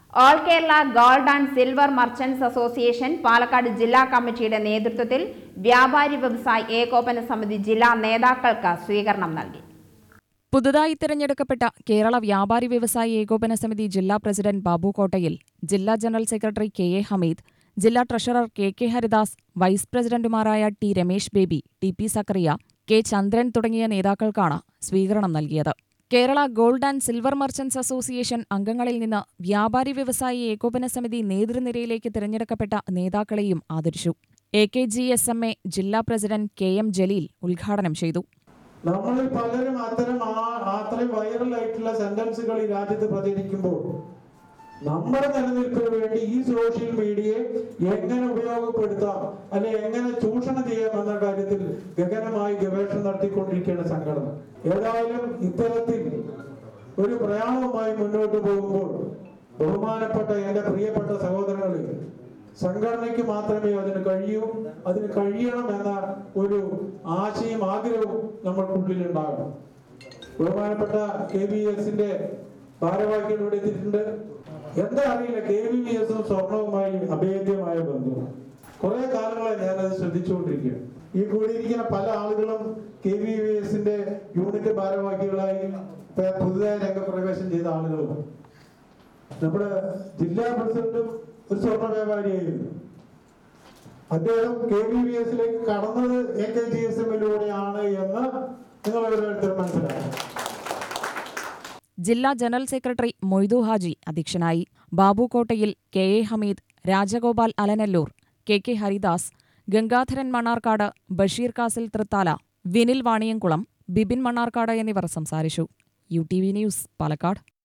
All Kerala gold and silver merchants association Palakkad ജില്ലാ കമ്മിറ്റിയുടെ നേതൃത്വത്തിൽ വ്യാപാരി വ്യവസായി ഏകോപന സമിതി ജില്ലാ നേതാക്കൾക്ക് സ്വീകരണം നൽകി. പുതുതായി തിരഞ്ഞെടുക്കപ്പെട്ട കേരള വ്യാപാരി വ്യവസായി ഏകോപന സമിതി ജില്ലാ പ്രസിഡന്റ് ബാബു കോട്ടയിൽ, ജില്ലാ ജനറൽ സെക്രട്ടറി കെ.എ. ഹമീദ്, ജില്ലാ ട്രഷറർ കെ.കെ. ഹരിദാസ്, വൈസ് പ്രസിഡന്റുമാരായ T. Ramesh Baby, T P. Zakariya, K. Chandran തുടങ്ങിയ നേതാക്കൾക്കാണ് സ്വീകരണം നൽകിയത്. Kerala gold and silver merchants association അംഗങ്ങളിൽ നിന്ന് വ്യാപാരി വ്യവസായി ഏകോപന സമിതി നേതൃനിരയിലേക്ക് തിരഞ്ഞെടുക്കപ്പെട്ട നേതാക്കളെയും ആദരിച്ചു. AKGSMA ജില്ലാ പ്രസിഡന്റ് കെ.എം. ജലീൽ ഉദ്ഘാടനം ചെയ്തു. നമ്മളിൽ പലരും അത്രയും വൈറലായിട്ടുള്ള സെന്റൻസുകൾ ഈ രാജ്യത്ത് പ്രചരിക്കുമ്പോൾ നമ്മുടെ നിലനിൽപ്പിന് വേണ്ടി ഈ സോഷ്യൽ മീഡിയയെ എങ്ങനെ ഉപയോഗപ്പെടുത്താം, അല്ലെ എങ്ങനെ ചൂഷണം ചെയ്യാം എന്ന കാര്യത്തിൽ ഗഗനമായി ഗവേഷണം നടത്തിക്കൊണ്ടിരിക്കുകയാണ് സംഘടന. ഏതായാലും ഇത്തരത്തിൽ ഒരു പ്രയാണവുമായി മുന്നോട്ട് പോകുമ്പോൾ ബഹുമാനപ്പെട്ട എന്റെ പ്രിയപ്പെട്ട സഹോദരങ്ങളിൽ, സംഘടനയ്ക്ക് മാത്രമേ അതിന് കഴിയൂ, അതിന് കഴിയണമെന്ന ഒരു ആശയും ആഗ്രഹവും നമ്മൾക്കുള്ളിൽ ഉണ്ടാകണം. ബഹുമാനപ്പെട്ട KVS-ന്റെ ഭാരവാഹികൾ ഇവിടെ എത്തിയിട്ടുണ്ട്. എന്താ അറിയില്ല, KVS-ഉം സ്വർണവുമായി അഭേദ്യമായ ബന്ധമാണ്. കുറെ കാലങ്ങളായി ഞാനത് ശ്രദ്ധിച്ചുകൊണ്ടിരിക്കുകയാണ്. ഈ കൂടിയിരിക്കുന്ന പല ആളുകളും KVS-ന്റെ യൂണിറ്റ് ഭാരവാഹികളായി പുതുതായി രംഗപ്രവേശം ചെയ്ത ആളുകളുമാണ്. നമ്മുടെ ജില്ലാ പ്രസിഡന്റും ഒരു സ്വർണ്ണ വ്യാപാരിയായിരുന്നു. അദ്ദേഹം KVS-ലേക്ക് കടന്നത് AKGSM-ലൂടെയാണ് എന്ന് നിങ്ങൾ ഓരോരുത്തരും മനസ്സിലാക്കണം. ജില്ലാ ജനറൽ സെക്രട്ടറി മൊയ്തു ഹാജി അധ്യക്ഷനായി. ബാബു കോട്ടയിൽ, കെ.എ. ഹമീദ്, രാജഗോപാൽ അലനല്ലൂർ, കെ.കെ. ഹരിദാസ്, ഗംഗാധരൻ മണ്ണാർക്കാട്, ബഷീർ കാസിൽ തൃത്താല, വിനിൽ വാണിയംകുളം, ബിബിൻ മണ്ണാർക്കാട് എന്നിവർ സംസാരിച്ചു. UTV news, Palakkad.